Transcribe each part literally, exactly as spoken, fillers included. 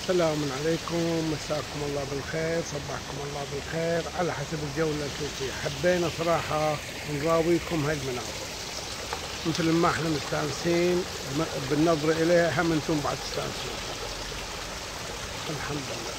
سلام عليكم، مساكم الله بالخير، صبحكم الله بالخير على حسب الجولة اللي انتم فيه. حبينا صراحة نراويكم هالمناظر مثل ما احنا مستانسين بالنظرة إليها، هم انتم بعد تستانسون. الحمد لله.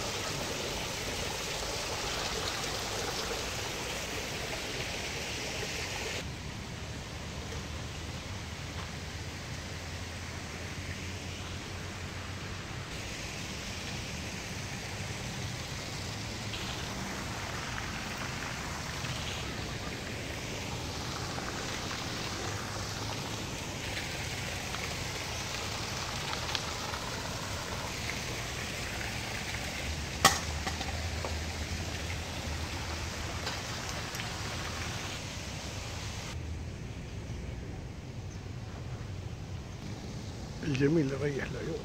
الجميل يريح العيون.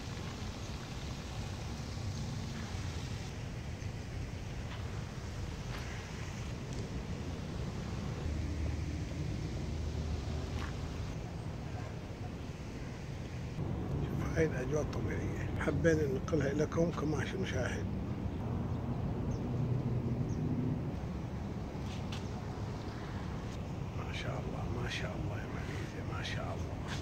شوف هاي الأجواء الطبيعية، حبينا ننقلها لكم كماشي مشاهد. ما شاء الله ما شاء الله يا ماليزيا، ما شاء الله.